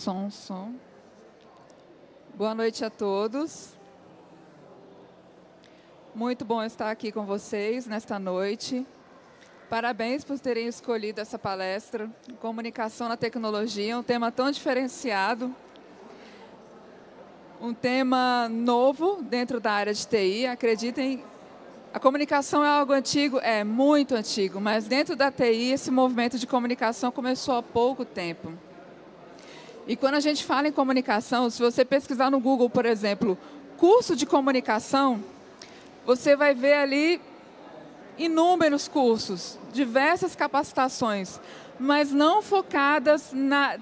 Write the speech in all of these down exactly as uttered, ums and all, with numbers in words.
Som, som. Boa noite a todos. Muito bom estar aqui com vocês nesta noite. Parabéns por terem escolhido essa palestra, Comunicação na Tecnologia, um tema tão diferenciado, um tema novo dentro da área de T I. Acreditem, a comunicação é algo antigo? É, muito antigo, mas dentro da T I esse movimento de comunicação começou há pouco tempo. E quando a gente fala em comunicação, se você pesquisar no Google, por exemplo, curso de comunicação, você vai ver ali inúmeros cursos, diversas capacitações, mas não focadas na,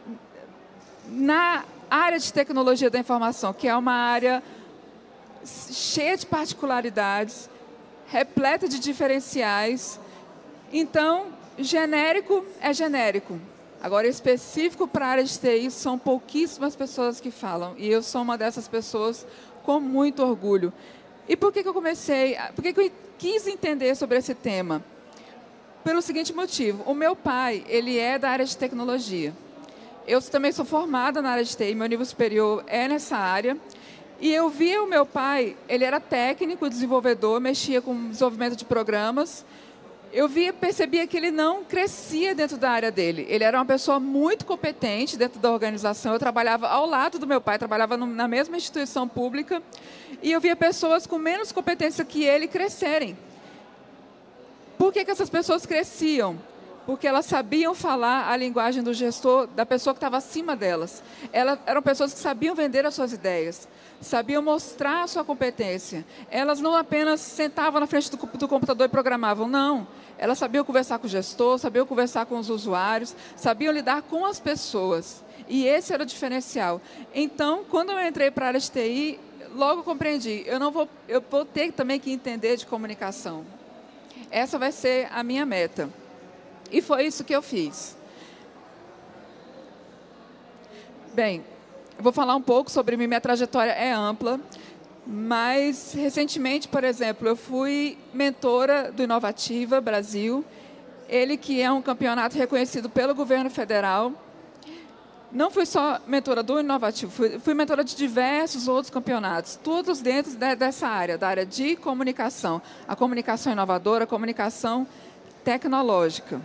na área de tecnologia da informação, que é uma área cheia de particularidades, repleta de diferenciais. Então, genérico é genérico. Agora, específico para a área de T I, são pouquíssimas pessoas que falam, e eu sou uma dessas pessoas com muito orgulho. E por que que eu comecei, por que que eu quis entender sobre esse tema? Pelo seguinte motivo: o meu pai, ele é da área de tecnologia. Eu também sou formada na área de T I, meu nível superior é nessa área. E eu via o meu pai, ele era técnico, desenvolvedor, mexia com desenvolvimento de programas. Eu via, percebia que ele não crescia dentro da área dele. Ele era uma pessoa muito competente dentro da organização. Eu trabalhava ao lado do meu pai, trabalhava no, na mesma instituição pública, e eu via pessoas com menos competência que ele crescerem. Por que que essas pessoas cresciam? Porque elas sabiam falar a linguagem do gestor, da pessoa que estava acima delas. Elas eram pessoas que sabiam vender as suas ideias, sabiam mostrar a sua competência. Elas não apenas sentavam na frente do, do computador e programavam, não. Elas sabiam conversar com o gestor, sabiam conversar com os usuários, sabiam lidar com as pessoas. E esse era o diferencial. Então, quando eu entrei para a área de T I, logo compreendi, eu, não vou, eu vou ter também que entender de comunicação. Essa vai ser a minha meta. E foi isso que eu fiz. Bem, eu vou falar um pouco sobre mim, minha trajetória é ampla, mas recentemente, por exemplo, eu fui mentora do Inovativa Brasil, ele que é um campeonato reconhecido pelo governo federal. Não fui só mentora do Inovativo, fui, fui mentora de diversos outros campeonatos, todos dentro de, dessa área, da área de comunicação, a comunicação inovadora, a comunicação tecnológica.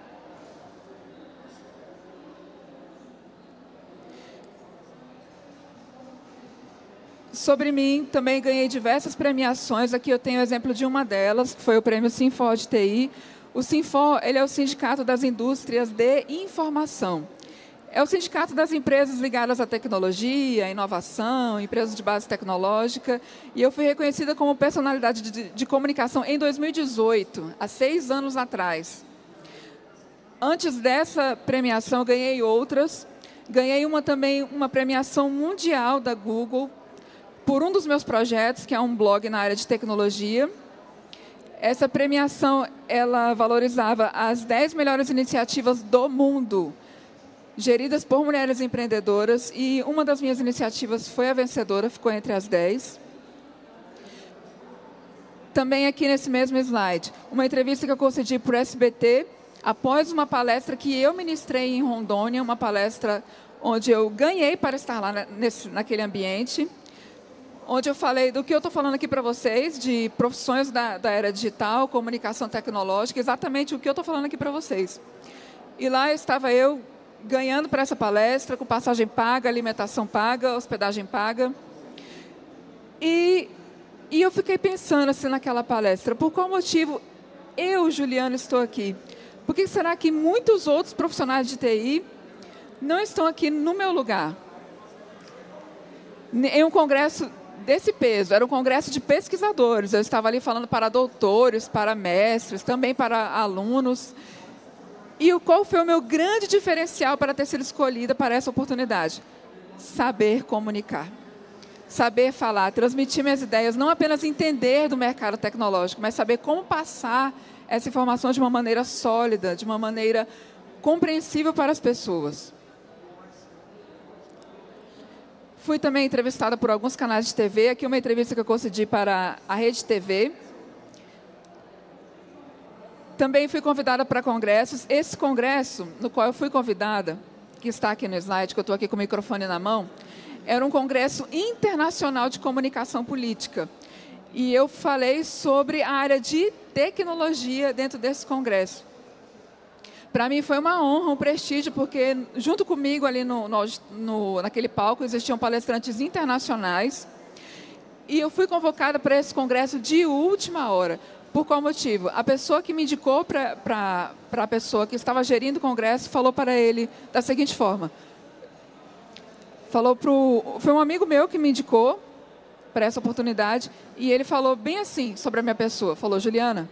Sobre mim, também ganhei diversas premiações. Aqui eu tenho o exemplo de uma delas, que foi o prêmio Sinfor de T I. O Sinfor, ele é o Sindicato das Indústrias de Informação. É o sindicato das empresas ligadas à tecnologia, inovação, empresas de base tecnológica. E eu fui reconhecida como personalidade de, de comunicação em dois mil e dezoito, há seis anos atrás. Antes dessa premiação, eu ganhei outras. Ganhei uma, também uma premiação mundial da Google, por um dos meus projetos, que é um blog na área de tecnologia. Essa premiação, ela valorizava as dez melhores iniciativas do mundo, geridas por mulheres empreendedoras, e uma das minhas iniciativas foi a vencedora, ficou entre as dez. Também aqui nesse mesmo slide, uma entrevista que eu concedi para o S B T, após uma palestra que eu ministrei em Rondônia, uma palestra onde eu ganhei para estar lá nesse, naquele ambiente, onde eu falei do que eu estou falando aqui para vocês, de profissões da, da era digital, comunicação tecnológica, exatamente o que eu estou falando aqui para vocês. E lá estava eu ganhando para essa palestra, com passagem paga, alimentação paga, hospedagem paga. E, e eu fiquei pensando assim naquela palestra, por qual motivo eu, Juliana, estou aqui? Por que será que muitos outros profissionais de T I não estão aqui no meu lugar? Em um congresso desse peso, era um congresso de pesquisadores. Eu estava ali falando para doutores, para mestres, também para alunos. E qual foi o meu grande diferencial para ter sido escolhida para essa oportunidade? Saber comunicar. Saber falar, transmitir minhas ideias, não apenas entender do mercado tecnológico, mas saber como passar essa informação de uma maneira sólida, de uma maneira compreensível para as pessoas. Fui também entrevistada por alguns canais de T V. Aqui uma entrevista que eu concedi para a Rede T V. Também fui convidada para congressos. Esse congresso, no qual eu fui convidada, que está aqui no slide, que eu estou aqui com o microfone na mão, era um congresso internacional de comunicação política. E eu falei sobre a área de tecnologia dentro desse congresso. Para mim foi uma honra, um prestígio, porque junto comigo ali no, no, no, naquele palco existiam palestrantes internacionais. E eu fui convocada para esse congresso de última hora. Por qual motivo? A pessoa que me indicou para a pessoa que estava gerindo o congresso falou para ele da seguinte forma. Falou pro, foi um amigo meu que me indicou para essa oportunidade e ele falou bem assim sobre a minha pessoa. Falou, Juliana...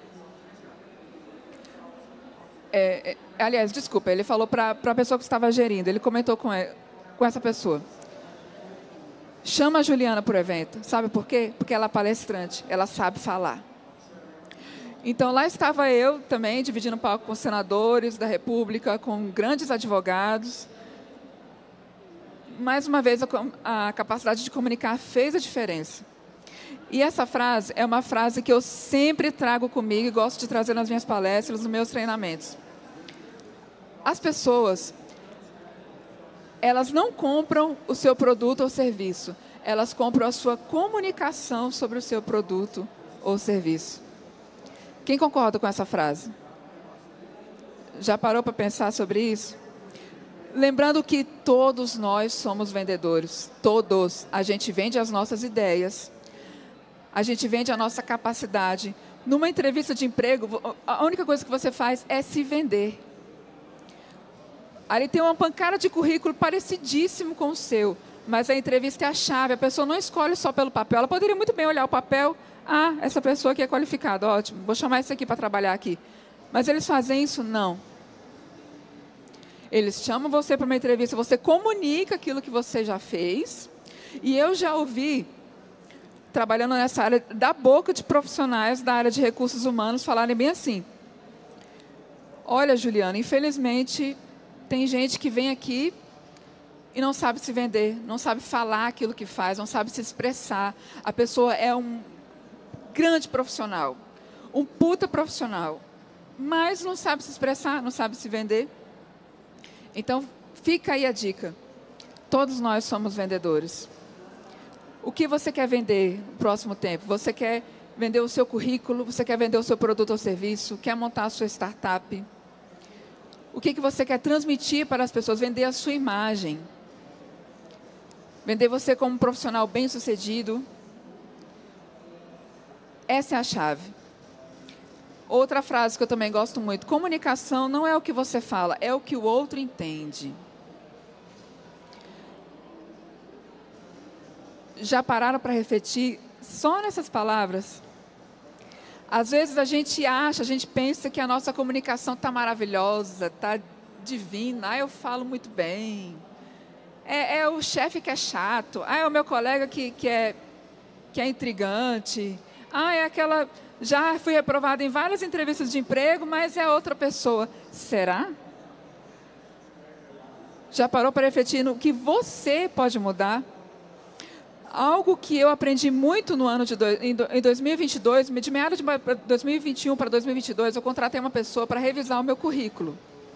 É, é, aliás, desculpa, ele falou para a pessoa que estava gerindo, ele comentou com, ele, com essa pessoa. Chama a Juliana para o evento. Sabe por quê? Porque ela é palestrante, ela sabe falar. Então, lá estava eu também, dividindo o palco com senadores da República, com grandes advogados. Mais uma vez, a, a capacidade de comunicar fez a diferença. E essa frase é uma frase que eu sempre trago comigo e gosto de trazer nas minhas palestras, nos meus treinamentos. As pessoas, elas não compram o seu produto ou serviço, elas compram a sua comunicação sobre o seu produto ou serviço. Quem concorda com essa frase? Já parou para pensar sobre isso? Lembrando que todos nós somos vendedores, todos. A gente vende as nossas ideias, a gente vende a nossa capacidade. Numa entrevista de emprego, a única coisa que você faz é se vender. Ali tem uma pancada de currículo parecidíssimo com o seu, mas a entrevista é a chave. A pessoa não escolhe só pelo papel. Ela poderia muito bem olhar o papel. Ah, essa pessoa aqui é qualificada, ótimo, vou chamar esse aqui para trabalhar aqui. Mas eles fazem isso? Não. Eles chamam você para uma entrevista, você comunica aquilo que você já fez. E eu já ouvi, trabalhando nessa área, da boca de profissionais da área de recursos humanos, falarem bem assim. Olha, Juliana, infelizmente, tem gente que vem aqui e não sabe se vender, não sabe falar aquilo que faz, não sabe se expressar. A pessoa é um grande profissional, um puta profissional, mas não sabe se expressar, não sabe se vender. Então, fica aí a dica. Todos nós somos vendedores. O que você quer vender no próximo tempo? Você quer vender o seu currículo? Você quer vender o seu produto ou serviço? Quer montar a sua startup? O que, que você quer transmitir para as pessoas? Vender a sua imagem. Vender você como um profissional bem-sucedido. Essa é a chave. Outra frase que eu também gosto muito. Comunicação não é o que você fala, é o que o outro entende. Já pararam para refletir só nessas palavras? Às vezes a gente acha, a gente pensa que a nossa comunicação está maravilhosa, está divina. Ah, eu falo muito bem. É, é o chefe que é chato. Ah, é o meu colega que, que, é, que é intrigante. Ah, é aquela... Já fui reprovada em várias entrevistas de emprego, mas é outra pessoa. Será? Já parou para refletir no que você pode mudar? Algo que eu aprendi muito no ano de do, em, do, em dois mil e vinte e dois, de meados de dois mil e vinte e um para dois mil e vinte e dois, eu contratei uma pessoa para revisar o meu currículo.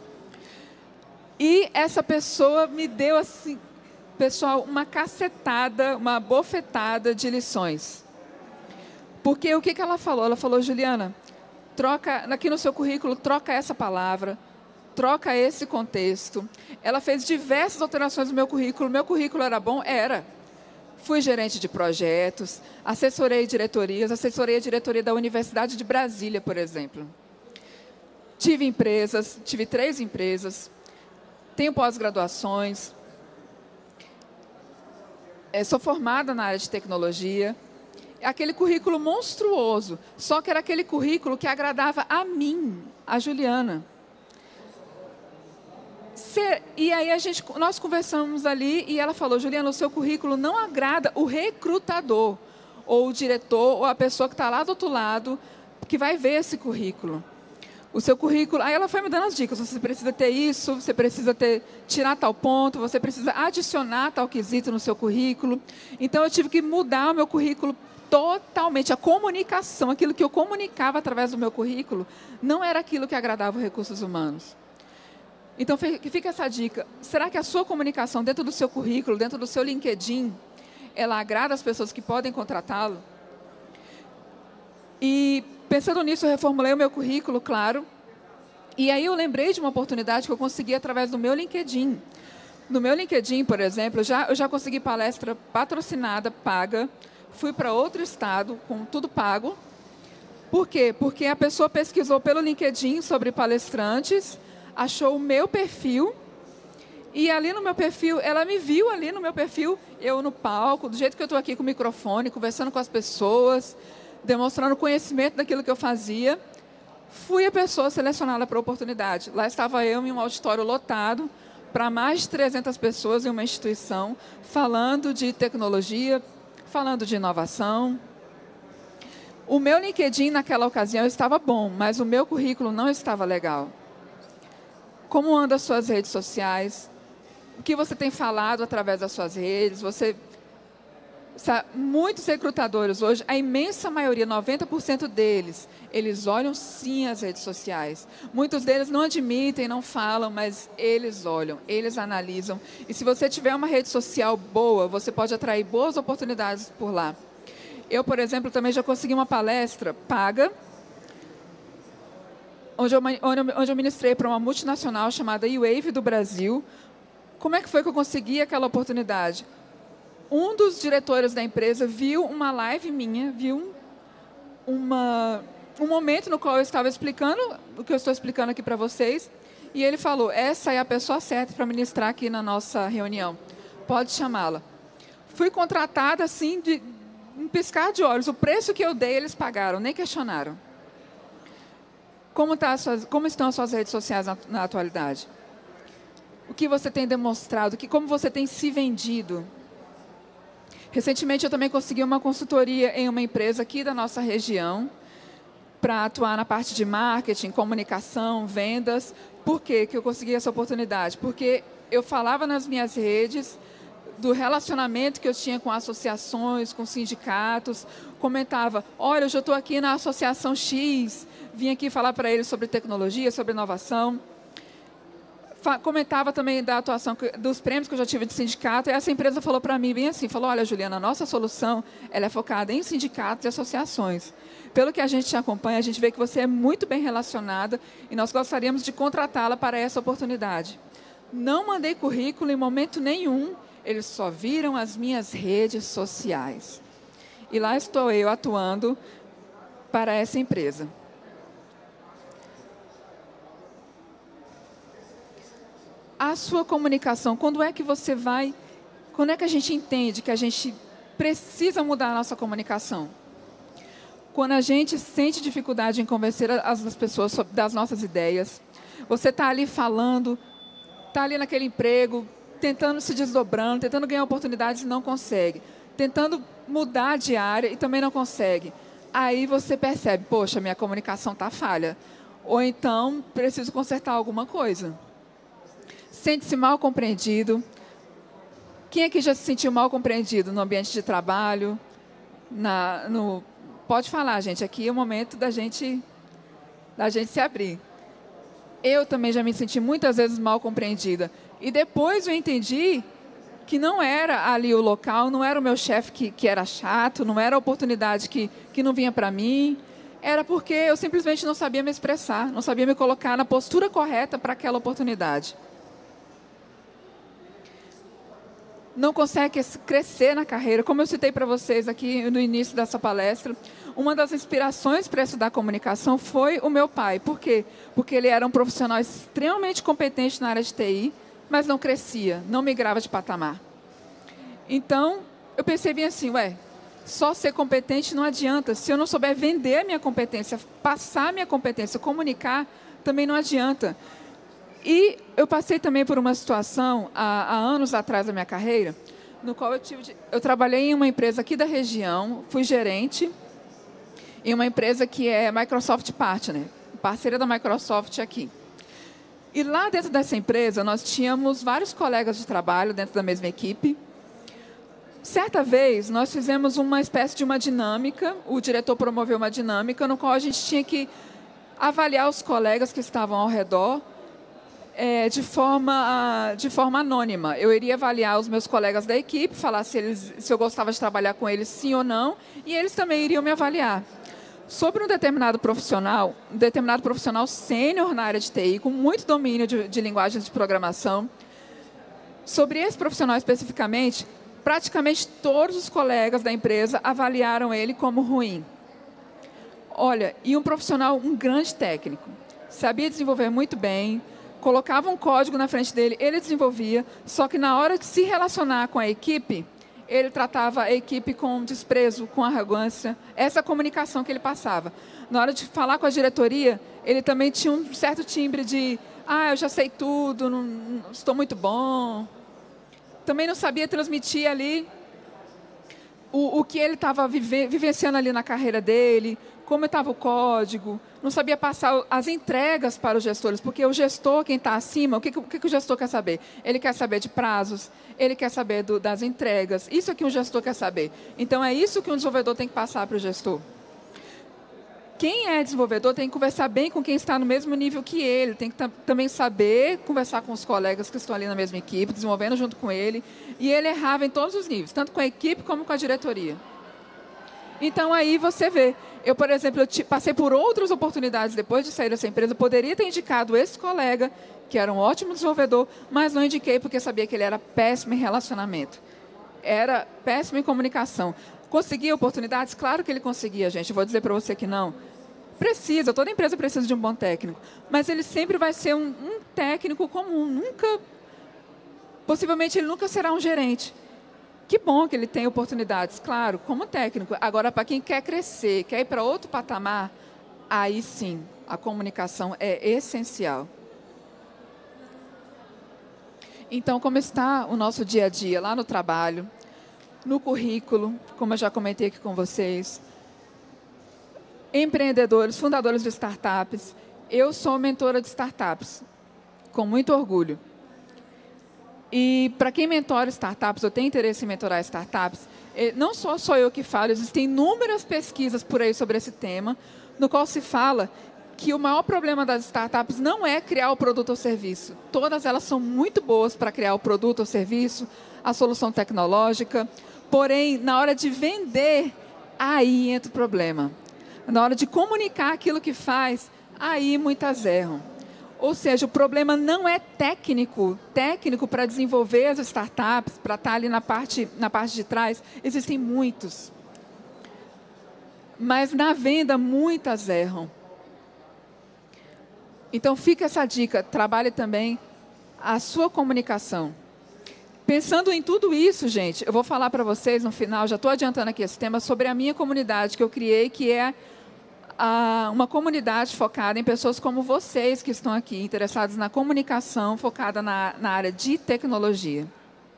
E essa pessoa me deu, assim, pessoal, uma cacetada, uma bofetada de lições. Porque o que, que ela falou? Ela falou, Juliana, troca, aqui no seu currículo, troca essa palavra, troca esse contexto. Ela fez diversas alterações no meu currículo. Meu currículo era bom? Era. Fui gerente de projetos, assessorei diretorias, assessorei a diretoria da Universidade de Brasília, por exemplo. Tive empresas, tive três empresas, tenho pós-graduações, é, sou formada na área de tecnologia. Aquele currículo monstruoso, só que era aquele currículo que agradava a mim, a Juliana. Se, e aí a gente, nós conversamos ali e ela falou, Juliana, o seu currículo não agrada o recrutador, ou o diretor, ou a pessoa que está lá do outro lado, que vai ver esse currículo. O seu currículo... Aí ela foi me dando as dicas, você precisa ter isso, você precisa ter, tirar tal ponto, você precisa adicionar tal quesito no seu currículo. Então, eu tive que mudar o meu currículo totalmente. A comunicação, aquilo que eu comunicava através do meu currículo, não era aquilo que agradava os recursos humanos. Então, fica essa dica. Será que a sua comunicação dentro do seu currículo, dentro do seu LinkedIn, ela agrada as pessoas que podem contratá-lo? E, pensando nisso, eu reformulei o meu currículo, claro. E aí eu lembrei de uma oportunidade que eu consegui através do meu LinkedIn. No meu LinkedIn, por exemplo, eu já, eu já consegui palestra patrocinada, paga. Fui para outro estado, com tudo pago. Por quê? Porque a pessoa pesquisou pelo LinkedIn sobre palestrantes, achou o meu perfil, e ali no meu perfil, ela me viu ali no meu perfil, eu no palco, do jeito que eu estou aqui com o microfone, conversando com as pessoas, demonstrando conhecimento daquilo que eu fazia. Fui a pessoa selecionada para a oportunidade. Lá estava eu em um auditório lotado, para mais de trezentas pessoas em uma instituição, falando de tecnologia, falando de inovação. O meu LinkedIn, naquela ocasião, estava bom, mas o meu currículo não estava legal. Como andam as suas redes sociais? O que você tem falado através das suas redes? Você, muitos recrutadores hoje, a imensa maioria, noventa por cento deles, eles olham sim as redes sociais. Muitos deles não admitem, não falam, mas eles olham, eles analisam. E se você tiver uma rede social boa, você pode atrair boas oportunidades por lá. Eu, por exemplo, também já consegui uma palestra paga, onde eu, onde eu ministrei para uma multinacional chamada E-Wave do Brasil. Como é que foi que eu consegui aquela oportunidade? Um dos diretores da empresa viu uma live minha, viu uma, um momento no qual eu estava explicando o que eu estou explicando aqui para vocês, e ele falou, essa é a pessoa certa para ministrar aqui na nossa reunião. Pode chamá-la. Fui contratada, assim, de um piscar de olhos. O preço que eu dei, eles pagaram, nem questionaram. Como, tá as suas, como estão as suas redes sociais na, na atualidade? O que você tem demonstrado? Que, como você tem se vendido? Recentemente, eu também consegui uma consultoria em uma empresa aqui da nossa região para atuar na parte de marketing, comunicação, vendas. Por que que eu consegui essa oportunidade? Porque eu falava nas minhas redes do relacionamento que eu tinha com associações, com sindicatos, comentava, olha, hoje eu estou aqui na Associação X, vim aqui falar para eles sobre tecnologia, sobre inovação. Fa comentava também da atuação, dos prêmios que eu já tive de sindicato, e essa empresa falou para mim bem assim, falou, olha, Juliana, a nossa solução ela é focada em sindicatos e associações. Pelo que a gente te acompanha, a gente vê que você é muito bem relacionada e nós gostaríamos de contratá-la para essa oportunidade. Não mandei currículo em momento nenhum, eles só viram as minhas redes sociais. E lá estou eu atuando para essa empresa. A sua comunicação, quando é que você vai... Quando é que a gente entende que a gente precisa mudar a nossa comunicação? Quando a gente sente dificuldade em convencer as pessoas sobre, das nossas ideias. Você está ali falando, está ali naquele emprego, tentando se desdobrando, tentando ganhar oportunidades e não consegue. Tentando mudar de área e também não consegue. Aí você percebe, poxa, minha comunicação está falha. Ou então, preciso consertar alguma coisa. Sente-se mal compreendido. Quem aqui já se sentiu mal compreendido no ambiente de trabalho? Na, no, pode falar, gente. Aqui é o momento da gente, da gente se abrir. Eu também já me senti muitas vezes mal compreendida. E depois eu entendi que não era ali o local, não era o meu chefe que, que era chato, não era a oportunidade que, que não vinha para mim. Era porque eu simplesmente não sabia me expressar, não sabia me colocar na postura correta para aquela oportunidade. Não consegue crescer na carreira. Como eu citei para vocês aqui no início dessa palestra, uma das inspirações para estudar comunicação foi o meu pai. Por quê? Porque ele era um profissional extremamente competente na área de T I, mas não crescia, não migrava de patamar. Então, eu pensei bem assim, ué, só ser competente não adianta. Se eu não souber vender a minha competência, passar a minha competência, comunicar, também não adianta. E eu passei também por uma situação, há, há anos atrás da minha carreira, no qual eu, tive de, eu trabalhei em uma empresa aqui da região, fui gerente, em uma empresa que é Microsoft Partner, parceira da Microsoft aqui. E lá dentro dessa empresa, nós tínhamos vários colegas de trabalho dentro da mesma equipe. Certa vez, nós fizemos uma espécie de uma dinâmica, o diretor promoveu uma dinâmica, no qual a gente tinha que avaliar os colegas que estavam ao redor, é, de, forma, de forma anônima. Eu iria avaliar os meus colegas da equipe, falar se, eles, se eu gostava de trabalhar com eles, sim ou não, e eles também iriam me avaliar. Sobre um determinado profissional, um determinado profissional sênior na área de T I, com muito domínio de, de linguagens de programação, sobre esse profissional especificamente, praticamente todos os colegas da empresa avaliaram ele como ruim. Olha, e um profissional, um grande técnico, sabia desenvolver muito bem, colocava um código na frente dele, ele desenvolvia, só que na hora de se relacionar com a equipe, ele tratava a equipe com desprezo, com arrogância, essa comunicação que ele passava. Na hora de falar com a diretoria, ele também tinha um certo timbre de ah, eu já sei tudo, não, não, estou muito bom. Também não sabia transmitir ali o, o que ele estava vive, vivenciando ali na carreira dele, como estava o código, não sabia passar as entregas para os gestores, porque o gestor, quem está acima, o que, o que o gestor quer saber? Ele quer saber de prazos, ele quer saber do, das entregas, isso é que um gestor quer saber. Então, é isso que um desenvolvedor tem que passar para o gestor. Quem é desenvolvedor tem que conversar bem com quem está no mesmo nível que ele, tem que também saber conversar com os colegas que estão ali na mesma equipe, desenvolvendo junto com ele, e ele errava em todos os níveis, tanto com a equipe como com a diretoria. Então, aí você vê. Eu, por exemplo, eu passei por outras oportunidades depois de sair dessa empresa. Eu poderia ter indicado esse colega, que era um ótimo desenvolvedor, mas não indiquei porque sabia que ele era péssimo em relacionamento. Era péssimo em comunicação. Conseguia oportunidades? Claro que ele conseguia, gente. Eu vou dizer para você que não. Precisa, toda empresa precisa de um bom técnico. Mas ele sempre vai ser um, um técnico comum. Nunca, possivelmente, ele nunca será um gerente. Que bom que ele tem oportunidades, claro, como técnico. Agora, para quem quer crescer, quer ir para outro patamar, aí sim, a comunicação é essencial. Então, como está o nosso dia a dia lá no trabalho, no currículo, como eu já comentei aqui com vocês, empreendedores, fundadores de startups. Eu sou mentora de startups, com muito orgulho. E para quem mentora startups, ou tem interesse em mentorar startups, não só sou eu que falo, existem inúmeras pesquisas por aí sobre esse tema, no qual se fala que o maior problema das startups não é criar o produto ou serviço. Todas elas são muito boas para criar o produto ou serviço, a solução tecnológica, porém, na hora de vender, aí entra o problema. Na hora de comunicar aquilo que faz, aí muitas erram. Ou seja, o problema não é técnico, técnico para desenvolver as startups, para estar ali na parte, na parte de trás, existem muitos. Mas na venda, muitas erram. Então, fica essa dica, trabalhe também a sua comunicação. Pensando em tudo isso, gente, eu vou falar para vocês no final, já estou adiantando aqui esse tema, sobre a minha comunidade que eu criei, que é a, uma comunidade focada em pessoas como vocês que estão aqui, interessados na comunicação, focada na, na área de tecnologia.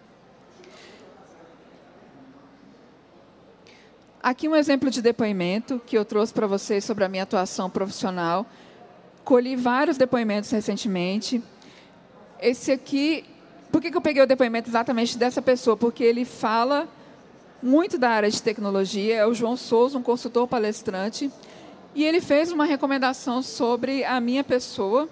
Aqui um exemplo de depoimento que eu trouxe para vocês sobre a minha atuação profissional. Colhi vários depoimentos recentemente. Esse aqui, por que que eu peguei o depoimento exatamente dessa pessoa? Porque ele fala muito da área de tecnologia, é o João Souza, um consultor palestrante, e ele fez uma recomendação sobre a minha pessoa,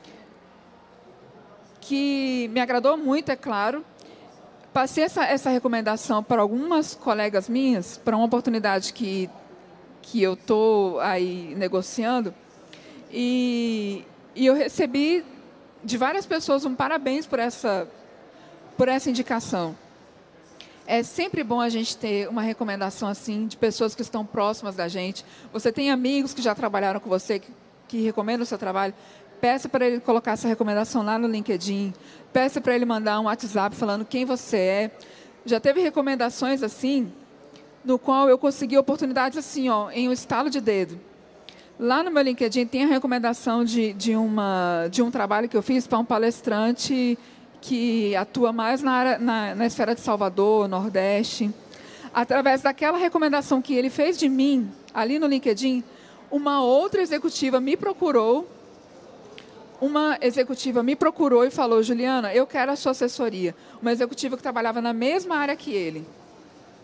que me agradou muito, é claro. Passei essa, essa recomendação para algumas colegas minhas, para uma oportunidade que, que eu estou aí negociando, e, e eu recebi de várias pessoas um parabéns por essa, por essa indicação. É sempre bom a gente ter uma recomendação assim de pessoas que estão próximas da gente. Você tem amigos que já trabalharam com você, que, que recomendam o seu trabalho, peça para ele colocar essa recomendação lá no LinkedIn, peça para ele mandar um WhatsApp falando quem você é. Já teve recomendações assim, no qual eu consegui oportunidades assim, ó, em um estalo de dedo. Lá no meu LinkedIn tem a recomendação de, de, uma, de um trabalho que eu fiz para um palestrante que atua mais na, área, na, na esfera de Salvador, Nordeste. Através daquela recomendação que ele fez de mim, ali no LinkedIn, uma outra executiva me procurou, uma executiva me procurou e falou, Juliana, eu quero a sua assessoria. Uma executiva que trabalhava na mesma área que ele.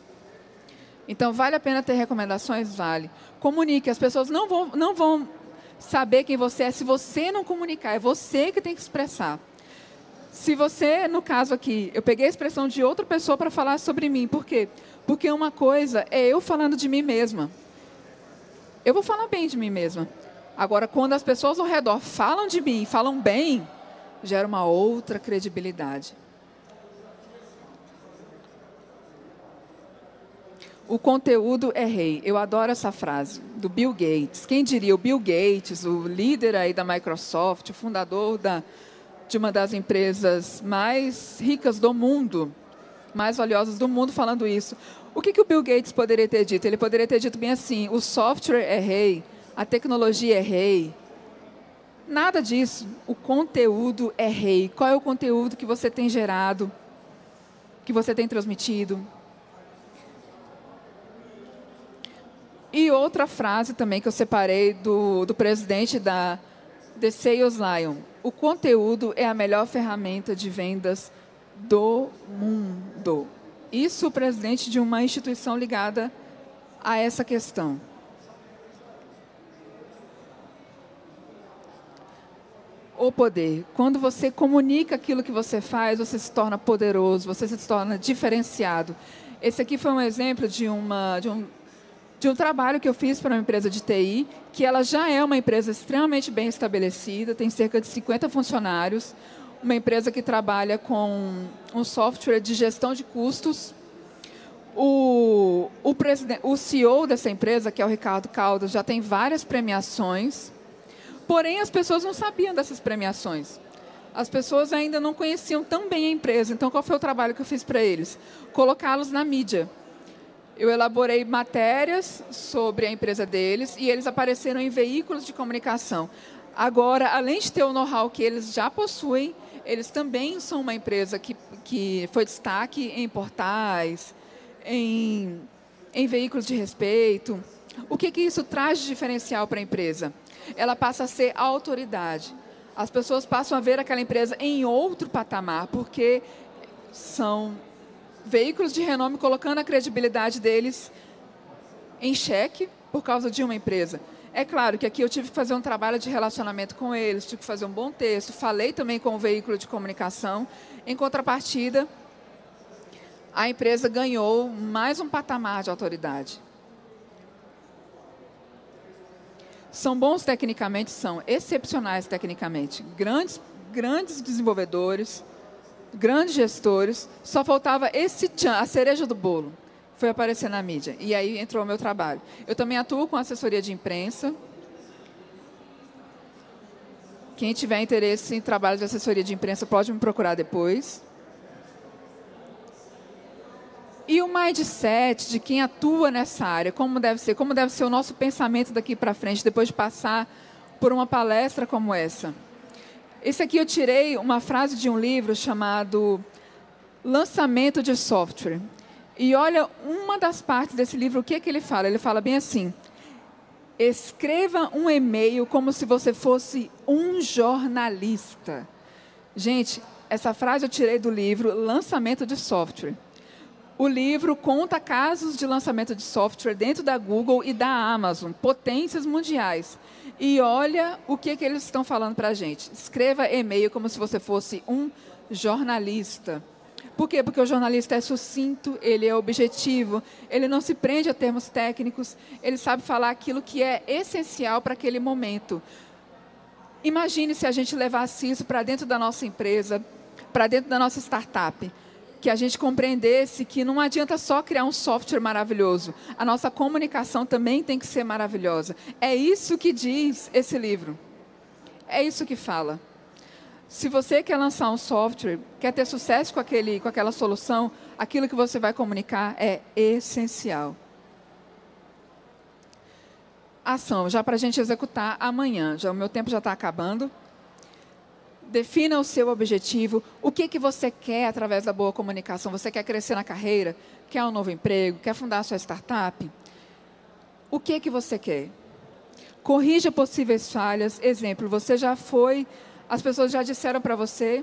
Então, vale a pena ter recomendações? Vale. Comunique, as pessoas não vão, não vão saber quem você é se você não comunicar. É você que tem que expressar. Se você, no caso aqui, eu peguei a expressão de outra pessoa para falar sobre mim. Por quê? Porque uma coisa é eu falando de mim mesma. Eu vou falar bem de mim mesma. Agora, quando as pessoas ao redor falam de mim, falam bem, gera uma outra credibilidade. O conteúdo é rei. Eu adoro essa frase, do Bill Gates. Quem diria? O Bill Gates, o líder aí da Microsoft, o fundador da, de uma das empresas mais ricas do mundo, mais valiosas do mundo, falando isso. O que, que o Bill Gates poderia ter dito? Ele poderia ter dito bem assim, o software é rei, a tecnologia é rei. Nada disso. O conteúdo é rei. Qual é o conteúdo que você tem gerado, que você tem transmitido? E outra frase também que eu separei do, do presidente da The Sales Lion. O conteúdo é a melhor ferramenta de vendas do mundo. Isso o presidente de uma instituição ligada a essa questão. O poder. Quando você comunica aquilo que você faz, você se torna poderoso, você se torna diferenciado. Esse aqui foi um exemplo de uma... De um, de um trabalho que eu fiz para uma empresa de T I, que ela já é uma empresa extremamente bem estabelecida, tem cerca de cinquenta funcionários, uma empresa que trabalha com um software de gestão de custos. O, o, o C E O dessa empresa, que é o Ricardo Caldas, já tem várias premiações, porém as pessoas não sabiam dessas premiações. As pessoas ainda não conheciam tão bem a empresa, então qual foi o trabalho que eu fiz para eles? Colocá-los na mídia. Eu elaborei matérias sobre a empresa deles e eles apareceram em veículos de comunicação. Agora, além de ter o know-how que eles já possuem, eles também são uma empresa que, que foi destaque em portais, em, em veículos de respeito. O que, que isso traz de diferencial para a empresa? Ela passa a ser a autoridade. As pessoas passam a ver aquela empresa em outro patamar, porque são veículos de renome colocando a credibilidade deles em xeque por causa de uma empresa. É claro que aqui eu tive que fazer um trabalho de relacionamento com eles, tive que fazer um bom texto, falei também com o veículo de comunicação. Em contrapartida, a empresa ganhou mais um patamar de autoridade. São bons tecnicamente? São excepcionais tecnicamente. Grandes, grandes desenvolvedores, grandes gestores, só faltava esse tchan, a cereja do bolo, foi aparecer na mídia. E aí entrou o meu trabalho. Eu também atuo com assessoria de imprensa. Quem tiver interesse em trabalho de assessoria de imprensa pode me procurar depois. E o mindset de quem atua nessa área, como deve ser, como deve ser o nosso pensamento daqui para frente, depois de passar por uma palestra como essa. Esse aqui eu tirei uma frase de um livro chamado Lançamento de Software. E olha, uma das partes desse livro, o que é que ele fala? Ele fala bem assim, escreva um e-mail como se você fosse um jornalista. Gente, essa frase eu tirei do livro Lançamento de Software. O livro conta casos de lançamento de software dentro da Google e da Amazon, potências mundiais. E olha o que, que eles estão falando para a gente. Escreva e-mail como se você fosse um jornalista. Por quê? Porque o jornalista é sucinto, ele é objetivo, ele não se prende a termos técnicos, ele sabe falar aquilo que é essencial para aquele momento. Imagine se a gente levasse isso para dentro da nossa empresa, para dentro da nossa startup. Que a gente compreendesse que não adianta só criar um software maravilhoso. A nossa comunicação também tem que ser maravilhosa. É isso que diz esse livro. É isso que fala. Se você quer lançar um software, quer ter sucesso com, aquele, com aquela solução, aquilo que você vai comunicar é essencial. Ação, já para a gente executar amanhã. Já, o meu tempo já está acabando. Defina o seu objetivo, o que, que você quer através da boa comunicação. Você quer crescer na carreira? Quer um novo emprego? Quer fundar a sua startup? O que, que você quer? Corrija possíveis falhas. Exemplo, você já foi... As pessoas já disseram para você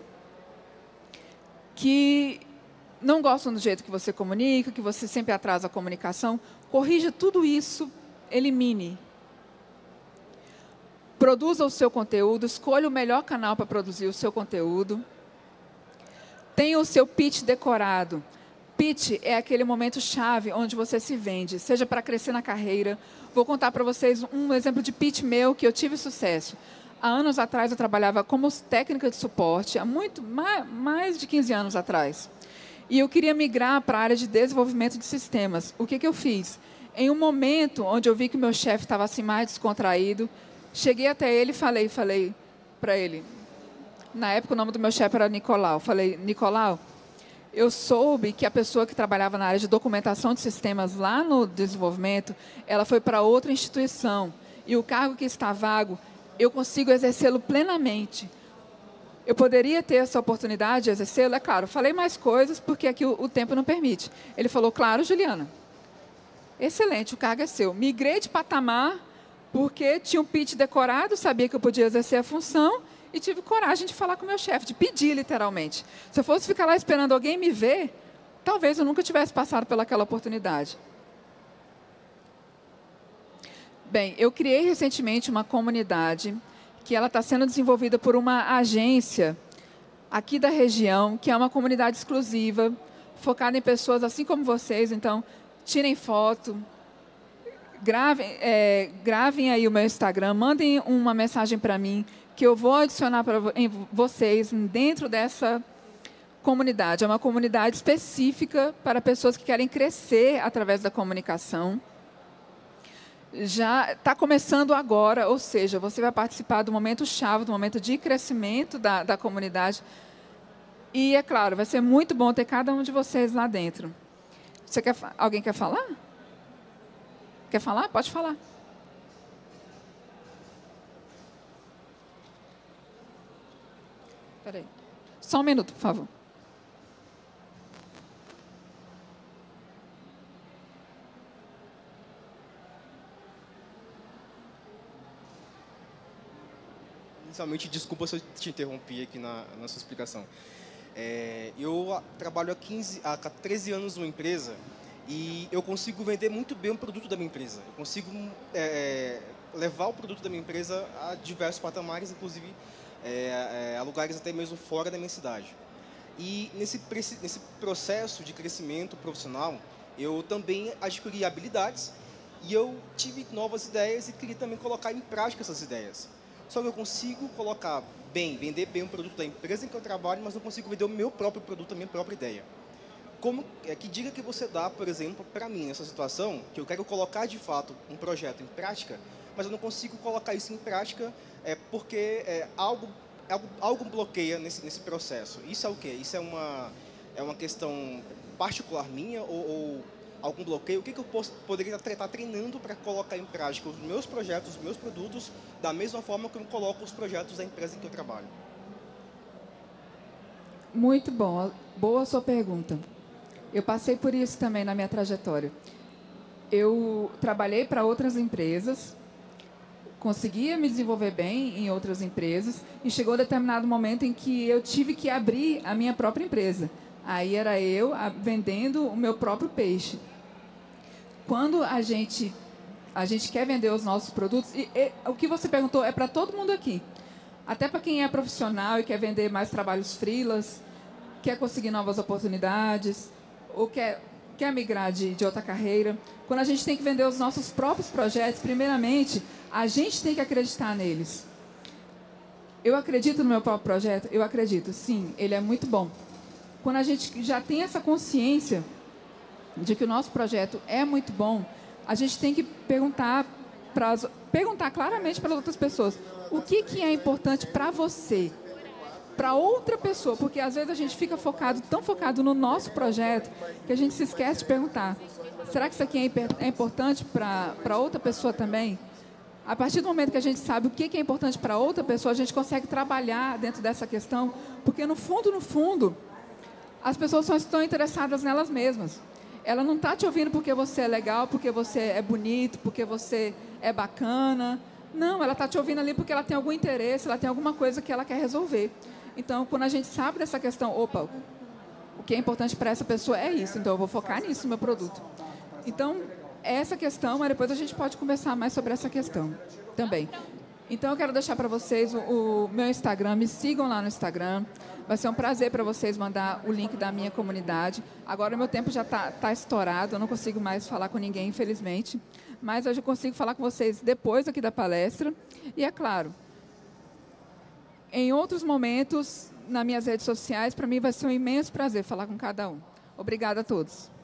que não gostam do jeito que você comunica, que você sempre atrasa a comunicação. Corrija tudo isso, elimine. Produza o seu conteúdo, escolha o melhor canal para produzir o seu conteúdo. Tenha o seu pitch decorado. Pitch é aquele momento chave onde você se vende, seja para crescer na carreira. Vou contar para vocês um exemplo de pitch meu que eu tive sucesso. Há anos atrás eu trabalhava como técnica de suporte, há muito, mais de quinze anos atrás. E eu queria migrar para a área de desenvolvimento de sistemas. O que, que eu fiz? Em um momento onde eu vi que o meu chefe estava assim mais descontraído, cheguei até ele e falei, falei para ele, na época o nome do meu chefe era Nicolau, falei, Nicolau, eu soube que a pessoa que trabalhava na área de documentação de sistemas lá no desenvolvimento, ela foi para outra instituição, e o cargo que está vago, eu consigo exercê-lo plenamente. Eu poderia ter essa oportunidade de exercê-lo? É claro, falei mais coisas, porque aqui o, o tempo não permite. Ele falou, claro, Juliana. Excelente, o cargo é seu. Migrei de patamar, porque tinha um pitch decorado, sabia que eu podia exercer a função, e tive coragem de falar com o meu chefe, de pedir, literalmente. Se eu fosse ficar lá esperando alguém me ver, talvez eu nunca tivesse passado pelaquela oportunidade. Bem, eu criei recentemente uma comunidade que ela está sendo desenvolvida por uma agência aqui da região, que é uma comunidade exclusiva, focada em pessoas assim como vocês. Então, tirem foto, gravem, é, gravem aí o meu Instagram, mandem uma mensagem para mim, que eu vou adicionar para vocês dentro dessa comunidade. É uma comunidade específica para pessoas que querem crescer através da comunicação. Já está começando agora, ou seja, você vai participar do momento chave, do momento de crescimento da, da comunidade. E, é claro, vai ser muito bom ter cada um de vocês lá dentro. Você quer, alguém quer falar? Quer falar? Pode falar. Espera aí. Só um minuto, por favor. Inicialmente, desculpa se eu te interrompi aqui na, na sua explicação. É, eu trabalho há, quinze, há treze anos numa empresa e eu consigo vender muito bem o produto da minha empresa. Eu consigo é, levar o produto da minha empresa a diversos patamares, inclusive é, é, a lugares até mesmo fora da minha cidade. E nesse, nesse processo de crescimento profissional, eu também adquiri habilidades e eu tive novas ideias e queria também colocar em prática essas ideias. Só que eu consigo colocar bem, vender bem o produto da empresa em que eu trabalho, mas não consigo vender o meu próprio produto, a minha própria ideia. Como, é, que dica que você dá, por exemplo, para mim, nessa situação, que eu quero colocar, de fato, um projeto em prática, mas eu não consigo colocar isso em prática é, porque é, algo, algo, algo bloqueia nesse, nesse processo. Isso é o quê? Isso é uma, é uma questão particular minha ou... ou algum bloqueio? O que, que eu posso, poderia estar treinando para colocar em prática os meus projetos, os meus produtos, da mesma forma que eu coloco os projetos da empresa em que eu trabalho? Muito bom. Boa a sua pergunta. Eu passei por isso também na minha trajetória. Eu trabalhei para outras empresas, conseguia me desenvolver bem em outras empresas, e chegou um determinado momento em que eu tive que abrir a minha própria empresa. Aí era eu vendendo o meu próprio peixe. Quando a gente, a gente quer vender os nossos produtos, e, e o que você perguntou é para todo mundo aqui. Até para quem é profissional e quer vender mais trabalhos freelas, quer conseguir novas oportunidades, ou quer, quer migrar de, de outra carreira. Quando a gente tem que vender os nossos próprios projetos, primeiramente, a gente tem que acreditar neles. Eu acredito no meu próprio projeto? Eu acredito, sim, ele é muito bom. Quando a gente já tem essa consciência de que o nosso projeto é muito bom, a gente tem que perguntar, pra, perguntar claramente para as outras pessoas o que, que é importante para você, para outra pessoa, porque às vezes a gente fica focado, tão focado no nosso projeto, que a gente se esquece de perguntar, será que isso aqui é, é importante para outra pessoa também? A partir do momento que a gente sabe o que, que é importante para outra pessoa, a gente consegue trabalhar dentro dessa questão, porque no fundo, no fundo, as pessoas só estão interessadas nelas mesmas. Ela não está te ouvindo porque você é legal, porque você é bonito, porque você é bacana. Não, ela está te ouvindo ali porque ela tem algum interesse, ela tem alguma coisa que ela quer resolver. Então, quando a gente sabe dessa questão, opa, o que é importante para essa pessoa é isso, então eu vou focar nisso no meu produto. Então, essa questão, mas depois a gente pode conversar mais sobre essa questão também. Então, eu quero deixar para vocês o, o meu Instagram. Me sigam lá no Instagram. Vai ser um prazer para vocês mandar o link da minha comunidade. Agora, o meu tempo já está tá estourado. Eu não consigo mais falar com ninguém, infelizmente. Mas hoje eu consigo falar com vocês depois aqui da palestra. E, é claro, em outros momentos, nas minhas redes sociais, para mim vai ser um imenso prazer falar com cada um. Obrigada a todos.